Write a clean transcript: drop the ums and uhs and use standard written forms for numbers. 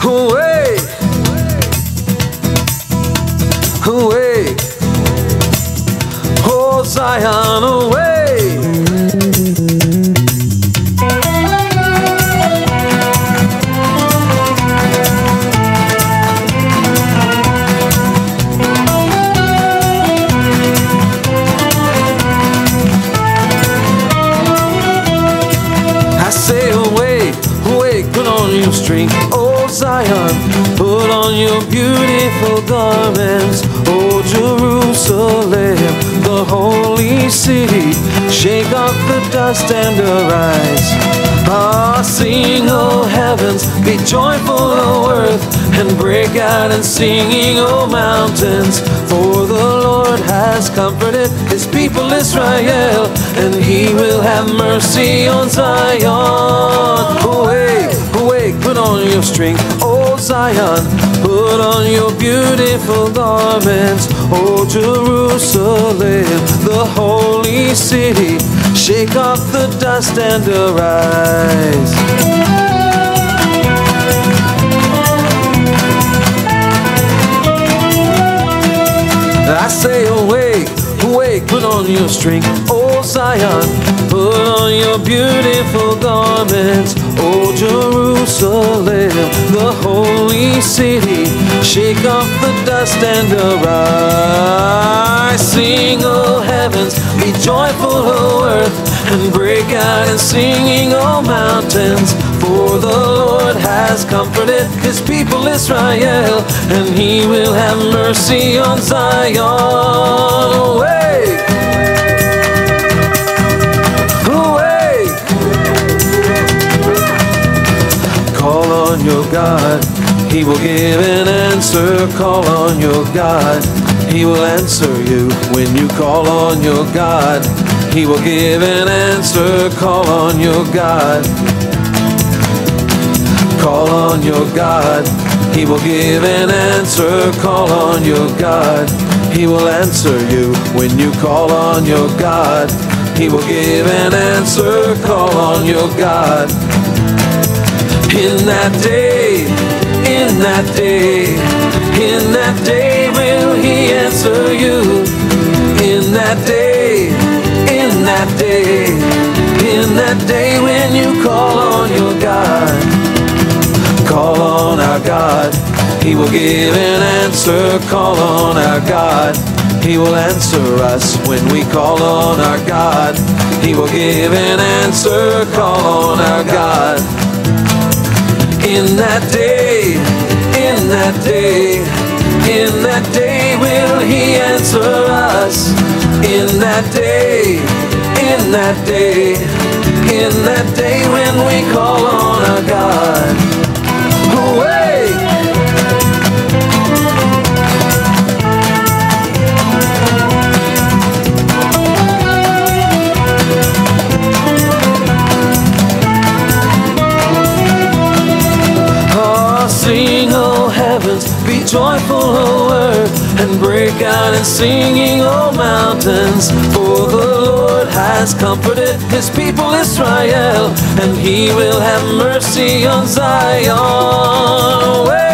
Awake, awake, oh Zion, awake. I say awake, awake, put on your strength, oh Zion, put on your beautiful garments, oh Jerusalem, the holy city, shake off the dust and arise. Ah, sing, oh heavens, be joyful, oh earth, and break out in singing, oh mountains, for the Lord has comforted his people Israel, and he will have mercy on Zion. Awake, awake, put on your strength, oh Zion, put on your beautiful garments, oh Jerusalem, the holy city, shake off the dust and arise. I say awake, awake, put on your strength, oh Zion, put on your beautiful garments, oh Jerusalem, the holy city, shake off the dust and arise. Sing, oh heavens, be joyful, oh earth, and break out in singing, oh mountains, for the Lord has comforted his people Israel, and he will have mercy on Zion. Awake, awake, call on your God, he will give an answer. Call on your God, he will answer you. When you call on your God, he will give an answer. Call on your God, call on your God, he will give an answer. Call on your God, he will answer you. When you call on your God, he will give an answer. Call on your God. In that day, in that day, in that day will he answer you. In that day, in that day, in that day when you call on your God. Call on our God, he will give an answer. Call on our God, he will answer us. When we call on our God, he will give an answer. Call on our God. In that day, in that day, in that day will he answer us. In that day, in that day, in that day when we call on our God. Awake, oh, sing, oh heavens, be joyful, oh earth, and break out in singing, oh mountains, for the Lord has comforted his people Israel, and he will have mercy on Zion. Awake,